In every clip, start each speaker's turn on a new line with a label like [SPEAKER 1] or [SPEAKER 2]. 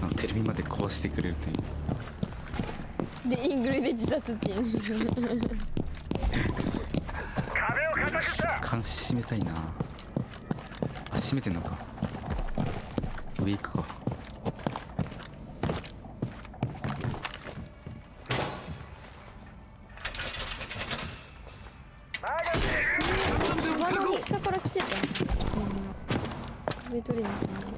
[SPEAKER 1] テレビまでこうしてくれるという。
[SPEAKER 2] でイングルで自殺っていう。
[SPEAKER 1] 監視閉めたいな。あ、閉めてんのか。上行くか。
[SPEAKER 2] 下から来てた。上取りに行ったの。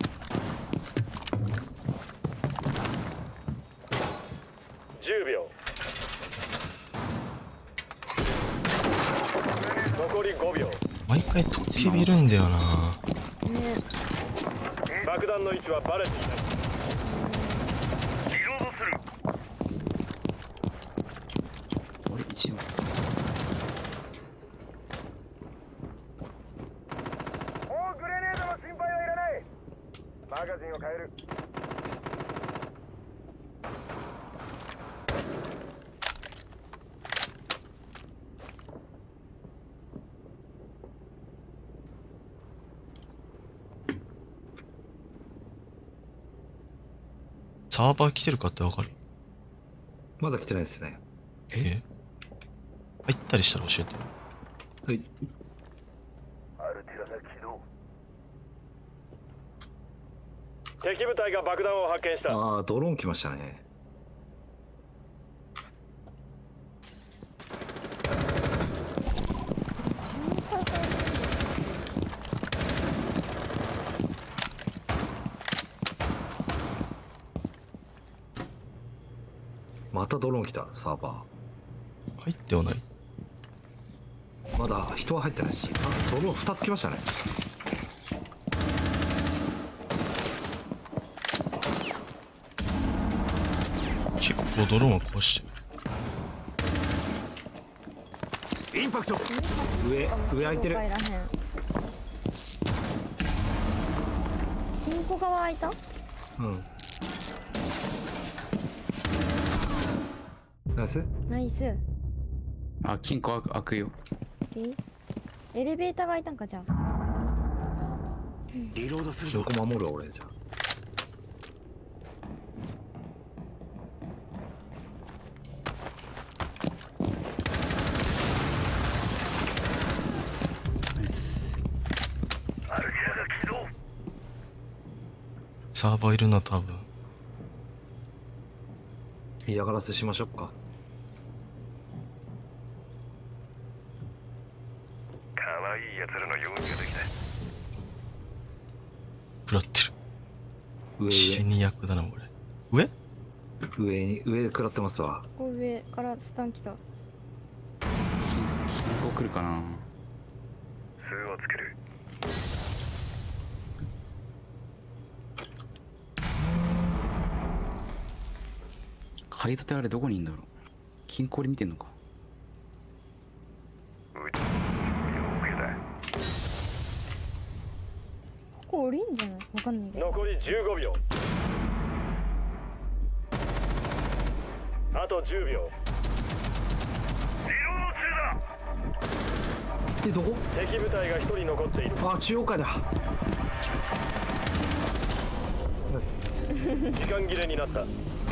[SPEAKER 3] 10秒。残り5秒。
[SPEAKER 4] 毎回トッケビるんだよな。
[SPEAKER 2] ね。
[SPEAKER 3] 爆弾の位置はバレていない。リロードする。
[SPEAKER 1] 俺一応。
[SPEAKER 3] グレネードの心配はいらない。マガジンを変える。
[SPEAKER 4] サーバー来てるかってわかる？
[SPEAKER 5] まだ来てないですね。
[SPEAKER 4] 入ったりしたら教えて。
[SPEAKER 5] はい。
[SPEAKER 3] アルティラが起動。敵部隊が爆弾を発見した。
[SPEAKER 5] ああ、ドローン来ましたね。またドローン来た、サーバ
[SPEAKER 4] 入ってはない。
[SPEAKER 5] ー。まだ人は入ってないし、ドローン2つ来ましたね。
[SPEAKER 4] 結構ドローンは壊してる。
[SPEAKER 3] インパクト。
[SPEAKER 5] 上空いてる。
[SPEAKER 2] 金庫側開いた？
[SPEAKER 5] うん。ナイス。
[SPEAKER 2] ナイス。
[SPEAKER 1] あ、金庫開くよ。
[SPEAKER 2] エレベーターが開いたんかじゃあ。
[SPEAKER 3] リロードするぞ。
[SPEAKER 5] どこ守る俺じゃ。
[SPEAKER 3] アルティラが起動。
[SPEAKER 4] サーバーいるな多分。
[SPEAKER 5] 嫌がらせしましょうか。
[SPEAKER 3] 可愛い奴らの用意ができた。
[SPEAKER 4] 食らってる。
[SPEAKER 5] 上
[SPEAKER 4] 死に役だなこれ。
[SPEAKER 5] 上食らってますわ。
[SPEAKER 2] ここ上からスタン来た。
[SPEAKER 1] 金庫来るかな。
[SPEAKER 3] 数を作る。
[SPEAKER 1] 階段ってあれどこにいんだろう。金庫で見てんのか。
[SPEAKER 2] ここ降りんじゃない？わかんないけど。
[SPEAKER 3] 残り15秒。あと10秒。リロード中だ。
[SPEAKER 5] どこ？
[SPEAKER 3] 敵部隊が1人残っている。
[SPEAKER 5] あ、中央海だ。
[SPEAKER 3] 時間切れになった。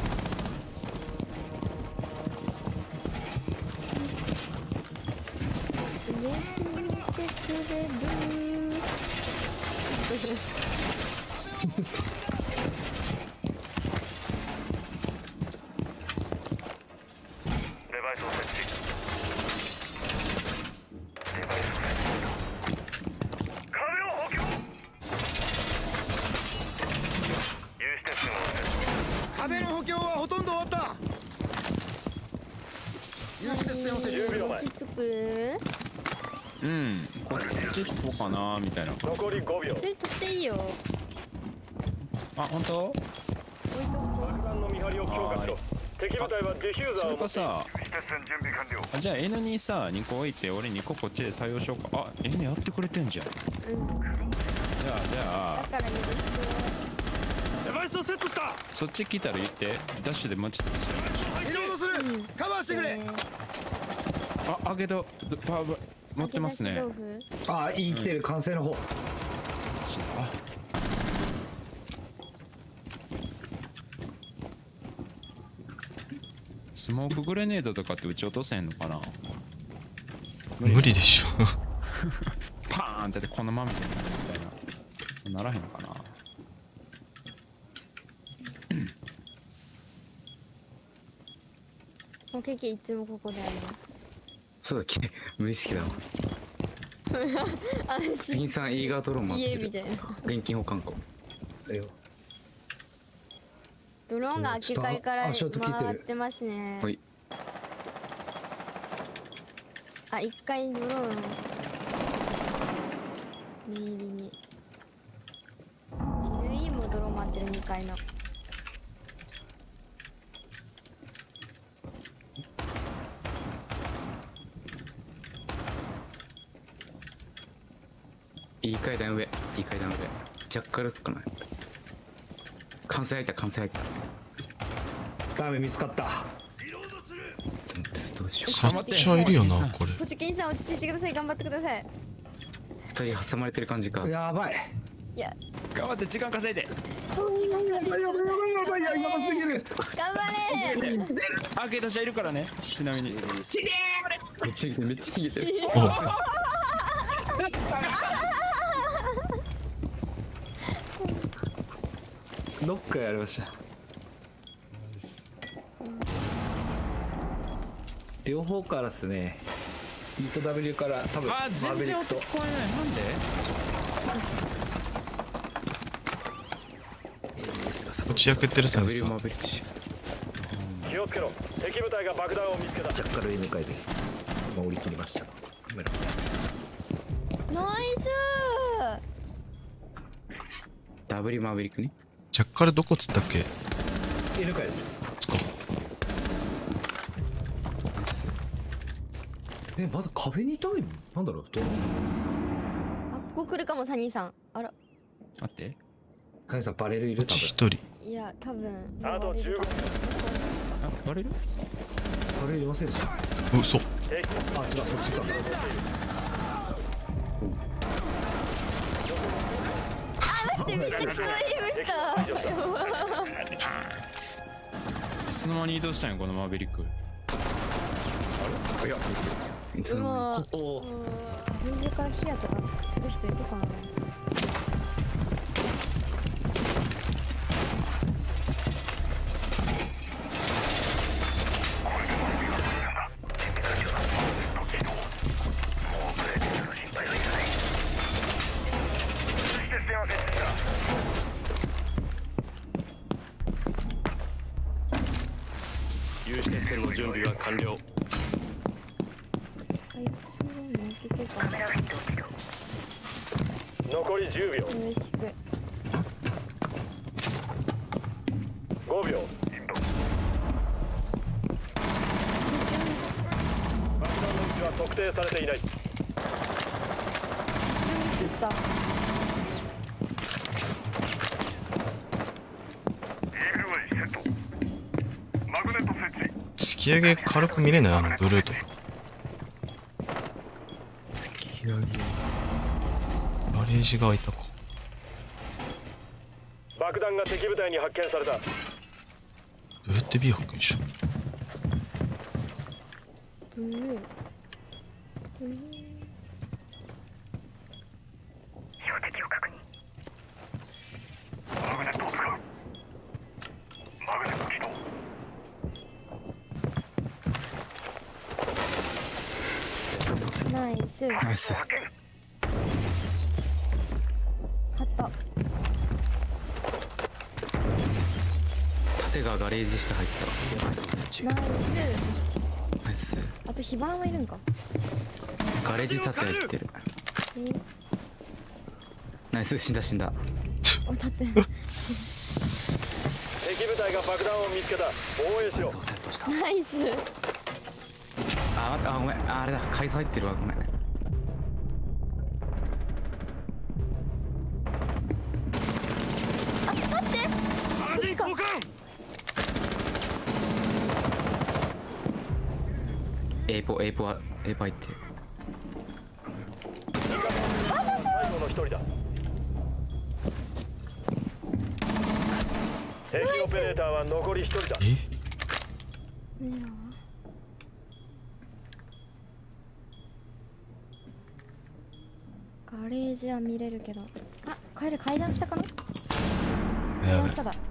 [SPEAKER 2] 上すぎてくれる。
[SPEAKER 3] デバイスを設置。デバイスを設置。壁を補強。有刺鉄線を押す。
[SPEAKER 6] 壁の補強はほとんど終わった。有刺鉄線を設置。
[SPEAKER 3] 10秒前。
[SPEAKER 2] 落ち着く？
[SPEAKER 1] うん、こっち行こうかなみたいな。
[SPEAKER 3] 残り5秒。
[SPEAKER 2] それ取っていいよ。
[SPEAKER 1] あ、本当？
[SPEAKER 2] 置いとこ
[SPEAKER 3] 爆弾の見張りを強化しろ。敵部隊はディフューザ
[SPEAKER 1] それ
[SPEAKER 3] ーを持っている。
[SPEAKER 1] かさ、
[SPEAKER 3] 有刺鉄線準備完了。
[SPEAKER 1] あ、じゃあ N にさ、2個置いて、俺2個こっちで対応しようか。あ、N やってくれてんじゃん。じ
[SPEAKER 2] う。うん。だ
[SPEAKER 1] ゃあ、
[SPEAKER 2] からよろし
[SPEAKER 3] デバイスをセットした。
[SPEAKER 1] そっち来たら言って、ダッシュで待ちてほしい。
[SPEAKER 6] リロードする。カバーしてくれ。
[SPEAKER 1] あ、あけど、パワー持ってますね。
[SPEAKER 5] あ、いい来てる、完成の方。
[SPEAKER 1] あ、
[SPEAKER 7] スモークグレネードとかって撃ち落とせんのかな。
[SPEAKER 4] 無理でしょ。
[SPEAKER 7] パーンってやって粉まみれになるみたいな。そうならへんのかな。
[SPEAKER 2] もうケーキいつもここである
[SPEAKER 1] そうだっけ。無意識だわ。次さん映画ドローン待ってる。
[SPEAKER 2] 家みたいな。
[SPEAKER 1] 現金保管庫。
[SPEAKER 5] えよ。
[SPEAKER 2] ドローンが秋階から
[SPEAKER 5] 足音聞いてる
[SPEAKER 2] 回ってますね。
[SPEAKER 1] はい。
[SPEAKER 2] あ、一回ドローン念入りに。NE もドローン待ってる2階の。
[SPEAKER 1] いい階段上、いい階段上。ジャッカル少ない。完成入った、完成入った。
[SPEAKER 5] ダメ見つかった。
[SPEAKER 1] どうしよ
[SPEAKER 4] めっちゃいるよなこれ。
[SPEAKER 2] ホチキンさん落ち着いてください。頑張ってください。
[SPEAKER 1] う。二人挟まれてる感じか。
[SPEAKER 5] やばい。
[SPEAKER 2] いや、
[SPEAKER 7] 頑張って時間稼いで。
[SPEAKER 5] やばすぎる。
[SPEAKER 2] 頑張れー。
[SPEAKER 7] アーケード者いるからね。ちなみに。
[SPEAKER 1] めっちゃ逃げてる、めっちゃ逃げてる。
[SPEAKER 5] どっかやりました。両方からですね。イート W から多分
[SPEAKER 7] あ、全然音聞こえない。なんで？
[SPEAKER 4] 打ち焼けてるさんです
[SPEAKER 1] W
[SPEAKER 4] よ。
[SPEAKER 1] マーベリックシ
[SPEAKER 3] 気をつけろ。敵部隊が爆弾を見つけた。
[SPEAKER 5] ジャッカルへ向かいです。今降り切りました。カメラ。
[SPEAKER 2] ナイス
[SPEAKER 1] ュ。W マーベリックね。
[SPEAKER 4] ジャッカルどこつったっけ？
[SPEAKER 5] いるかいです。
[SPEAKER 4] つか。
[SPEAKER 5] まだ壁にいたいの？なんだろう。
[SPEAKER 2] ー。あ、ここ来るかもサニーさん。あら、
[SPEAKER 7] 待って。
[SPEAKER 5] カニさんバレルいる？
[SPEAKER 4] うち
[SPEAKER 5] 多分。
[SPEAKER 4] 一人。
[SPEAKER 2] いや多分
[SPEAKER 3] あと15分。
[SPEAKER 7] あ、バレる？
[SPEAKER 5] バレルいませんでした。あ、
[SPEAKER 4] 嘘。
[SPEAKER 5] 違う、そっちか。
[SPEAKER 2] 待って、めっちゃきついムした
[SPEAKER 7] いつの間に移動したんやこのマーベリック。
[SPEAKER 1] いや、いつの間に。
[SPEAKER 2] うわー、臨時から火やとかする人いるかな。
[SPEAKER 3] 有刺鉄線の準備は完了。
[SPEAKER 2] あいつも持ってこうかな。よ
[SPEAKER 3] 残り10秒。
[SPEAKER 2] ろしく。
[SPEAKER 3] 5秒。爆弾の位置は特定されていない。
[SPEAKER 2] 撃った。
[SPEAKER 4] 突き上げ軽く見れない？あのブルーとか。
[SPEAKER 1] 突き上げ。
[SPEAKER 4] ガレージ側いたか。
[SPEAKER 3] 爆弾が敵部隊に発見された。
[SPEAKER 4] どうやって B 発見しよ
[SPEAKER 2] ブルー。ブルー。ナイス。
[SPEAKER 1] ナイス。
[SPEAKER 2] 勝った。
[SPEAKER 1] 縦がガレージ下入った。
[SPEAKER 2] ナイス。
[SPEAKER 1] ナイス。
[SPEAKER 2] あと非番はいるんか。
[SPEAKER 1] ガレージ縦入ってる。ナイス、死んだ死んだ。
[SPEAKER 2] お、立って。
[SPEAKER 3] 敵部隊が爆弾を見つけた。防衛しろ。
[SPEAKER 2] ナイス。
[SPEAKER 1] あ、待って、あ、ごめん。あれだ、海藻入ってるわ、ごめん。A ポ入ってる。
[SPEAKER 3] 最後の一人だ。敵オペレーターは残り一人だ。
[SPEAKER 4] う。
[SPEAKER 2] いやガレージは見れるけど、あ、帰る階段下かな。階
[SPEAKER 4] やべ
[SPEAKER 2] 段下だ。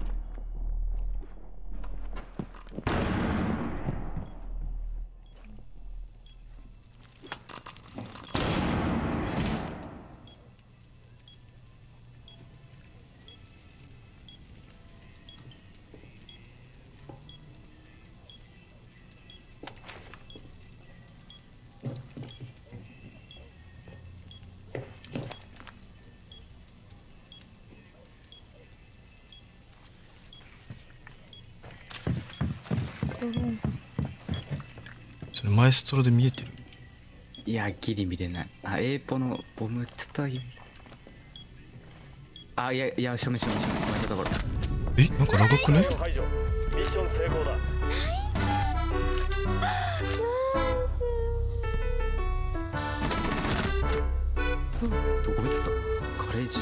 [SPEAKER 4] それマエストロで見えてる。
[SPEAKER 1] いやギリ見れない。あ、エーポのボムちょっとだけ。あ、いやいや、正面正面正面、ごめんなところ。
[SPEAKER 4] え、なんか長くね？
[SPEAKER 3] 排除。ミッション成功だ。
[SPEAKER 1] どこ見てた？ガレージ。